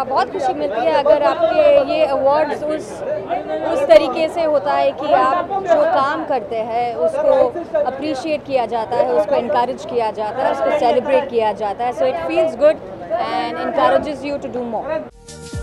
बहुत खुशी मिलती है अगर आपके ये अवार्ड्स उस तरीके से होता है कि आप जो काम करते हैं उसको अप्रिशिएट किया जाता है, उसको इनकरेज किया जाता है, उसको सेलिब्रेट किया जाता है. So it feels good and encourages you to do more.